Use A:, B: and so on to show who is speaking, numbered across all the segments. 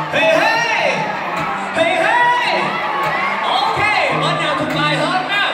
A: Hey hey, hey hey. Ok, bên nào thuộc bài hơn nào?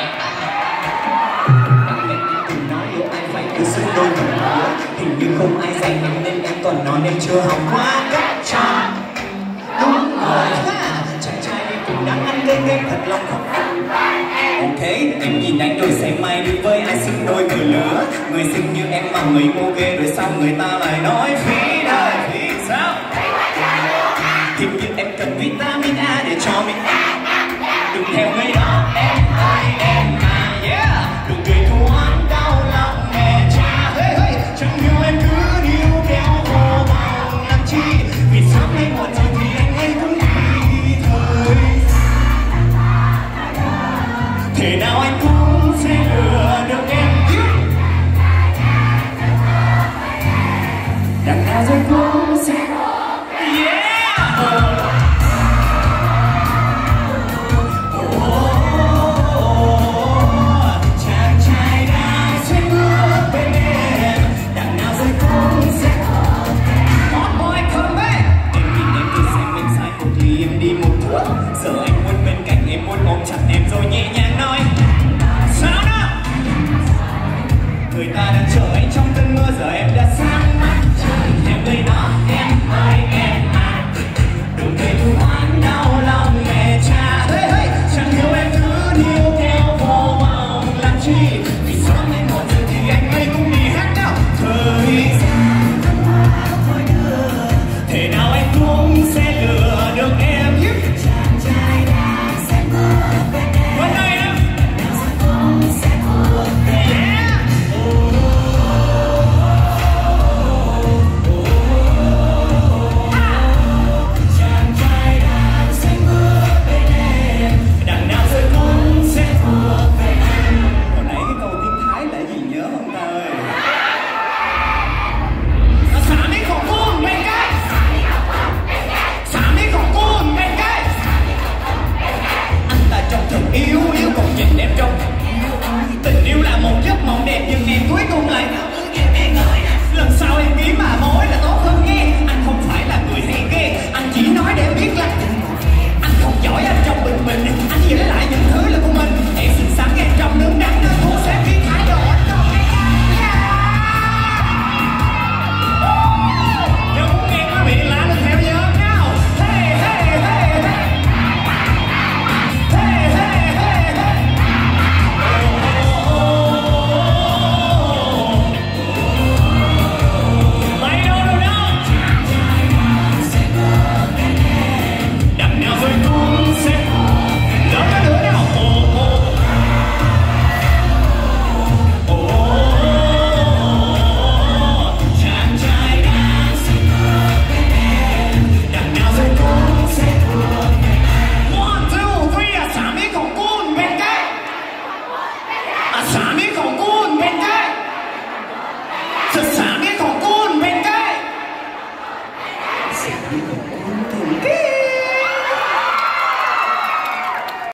B: Đừng nói yêu ai phải cứ xứng đôi một lứa. Hình như không ai dạy em nên em còn nói nên chưa học quá cách cho. Đúng rồi, chàng trai đi cùng đang ăn gây gây thật lòng không. Ok, em nhìn anh đôi xe may đi với ai xứng đôi vừa lứa. Người xinh như em mà người ngu ghê rồi sao người ta lại nói phí đời phí sao? Hình như em cần vitamin A để cho mình đừng theo người đó em ơi em mà yeah. Đừng cười thú oán đau lòng mẹ cha hey, hey. Chẳng hiểu em cứ níu kéo vô vòng làm chi. Vì sớm hay muộn rồi thì anh ấy cũng đi thôi. Thế nào anh cũng sẽ lừa được em. Đằng nào rồi cũng sẽ yeah. Chàng trai đang sẽ bước bên em. Đằng nào rồi cũng sẽ hot boy come back. Em nhìn em cứ xem em sai một ly em đi một thước. Giờ anh muốn bên cạnh em muốn ôm chặt em rồi nhẹ nhàng nói sao nào. Người ta đang chờ anh trong cơn mưa giờ em đã sáng mắt trời. Em đây đó em ơi em à. Đừng để thù oán đau lòng mẹ cha hey, hey. Chẳng hiểu em cứ níu kéo vô vòng làm chi. Vì sớm hay muộn rồi thì anh ấy cũng đi hát nào. Thời gian thế nào anh cũng sẽ